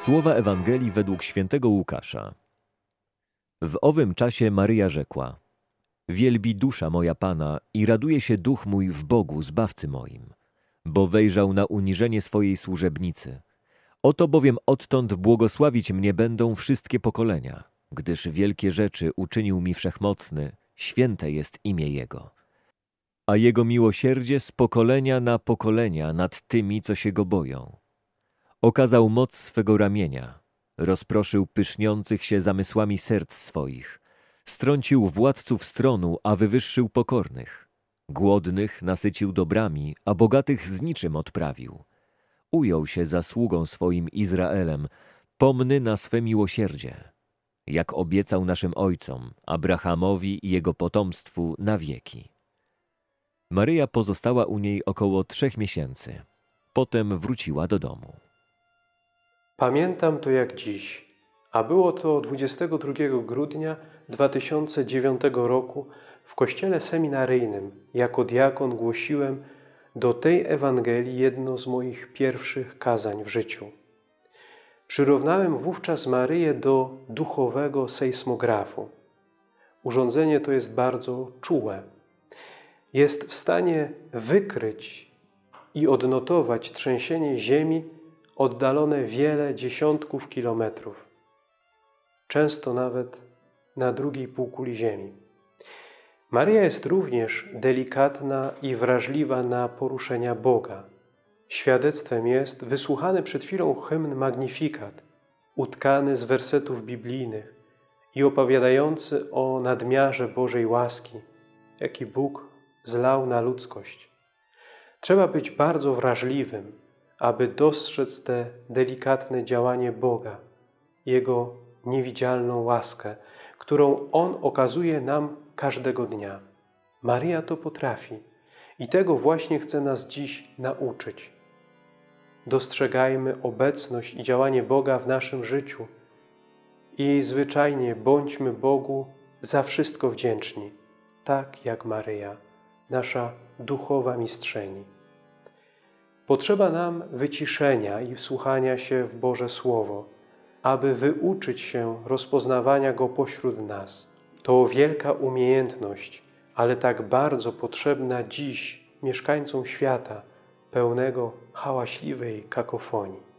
Słowa Ewangelii według świętego Łukasza. W owym czasie Maryja rzekła: Wielbi dusza moja Pana i raduje się duch mój w Bogu, Zbawcy moim, bo wejrzał na uniżenie swojej służebnicy. Oto bowiem odtąd błogosławić mnie będą wszystkie pokolenia, gdyż wielkie rzeczy uczynił mi Wszechmocny, święte jest imię Jego. A Jego miłosierdzie z pokolenia na pokolenia nad tymi, co się Go boją. Okazał moc swego ramienia, rozproszył pyszniących się zamysłami serc swoich, strącił władców stronu, a wywyższył pokornych. Głodnych nasycił dobrami, a bogatych z niczym odprawił. Ujął się zasługą swoim Izraelem, pomny na swe miłosierdzie, jak obiecał naszym ojcom, Abrahamowi i jego potomstwu na wieki. Maryja pozostała u niej około 3 miesięcy. Potem wróciła do domu. Pamiętam to jak dziś, a było to 22 grudnia 2009 roku w kościele seminaryjnym. Jako diakon głosiłem do tej Ewangelii jedno z moich pierwszych kazań w życiu. Przyrównałem wówczas Maryję do duchowego sejsmografu. Urządzenie to jest bardzo czułe. Jest w stanie wykryć i odnotować trzęsienie ziemi oddalone wiele dziesiątków kilometrów, często nawet na drugiej półkuli ziemi. Maryja jest również delikatna i wrażliwa na poruszenia Boga. Świadectwem jest wysłuchany przed chwilą hymn Magnificat, utkany z wersetów biblijnych i opowiadający o nadmiarze Bożej łaski, jaki Bóg zlał na ludzkość. Trzeba być bardzo wrażliwym, aby dostrzec te delikatne działanie Boga, Jego niewidzialną łaskę, którą On okazuje nam każdego dnia. Maryja to potrafi i tego właśnie chce nas dziś nauczyć. Dostrzegajmy obecność i działanie Boga w naszym życiu i zwyczajnie bądźmy Bogu za wszystko wdzięczni, tak jak Maryja, nasza duchowa mistrzeni. Potrzeba nam wyciszenia i wsłuchania się w Boże Słowo, aby wyuczyć się rozpoznawania Go pośród nas. To wielka umiejętność, ale tak bardzo potrzebna dziś mieszkańcom świata, pełnego hałaśliwej kakofonii.